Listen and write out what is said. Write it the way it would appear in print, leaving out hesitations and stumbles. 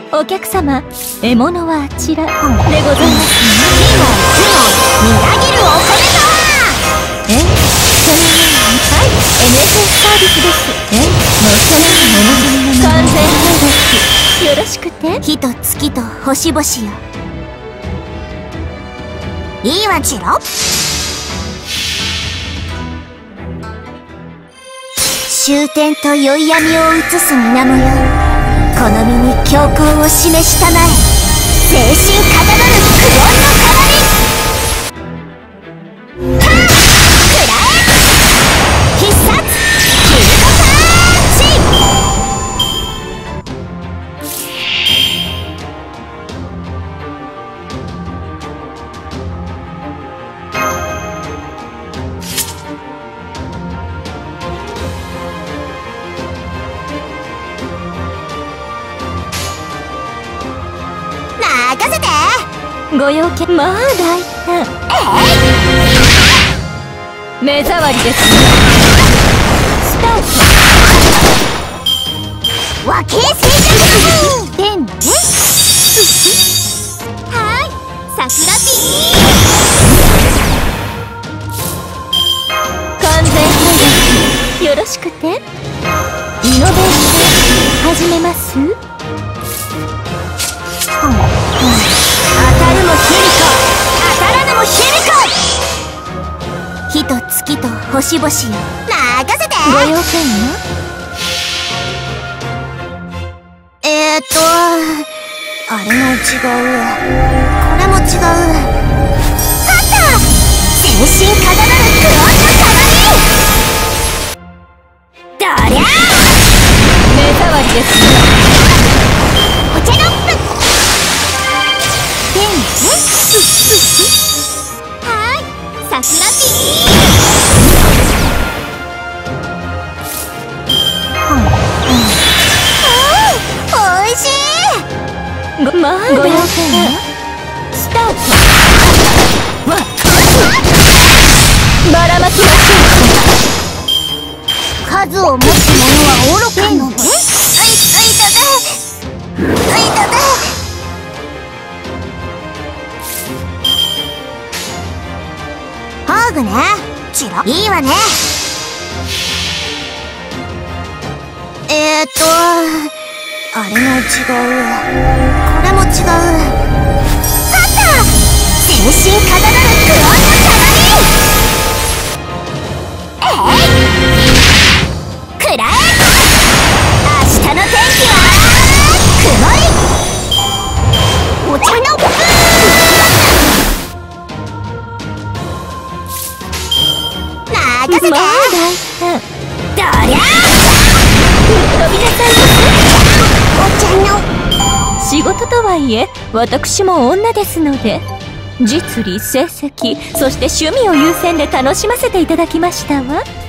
お客様、獲物はあちらでございますね。 みなぎるお米とは。 そのように、はい、NSS サービスです。もうそのようにお望みの完全配達よろしくて。 火と月と星々よ、いいわチロ。終点と宵闇を映す水面よ、この身に強行を示したまえ。精神かたどる苦音の鏡。ターン食らえ必殺キルトパンチ。任せて。 ご用件、まあ大胆。目障りですね。スタート。 和形成弱点ね。はい桜ピ完全配達よろしくて。イノベーション始めます。 当たるもヒリコ、当たらぬもヒリコ。火と月と星々よ、任せて。 ご用件はあれも違う、これも違う。勝った。精神かたどる苦音の鏡。どりゃあ目障りですね。 お茶のっぷはい桜ピおいしい。 まあご用件はスタート。ばらまきましょ数を持つ者は愚かのね。いただハーグね、チロ。いいわね。あれも違う、これも違う。勝った。精神かたどる苦音の鏡。くらえ。明日の天気は曇り。お茶のブー。任せて。 まあ大胆。 どりゃ飛びなさいまお茶の。 せ。仕事とはいえ私も女ですので、実利成績そして趣味を優先で楽しませていただきましたわ。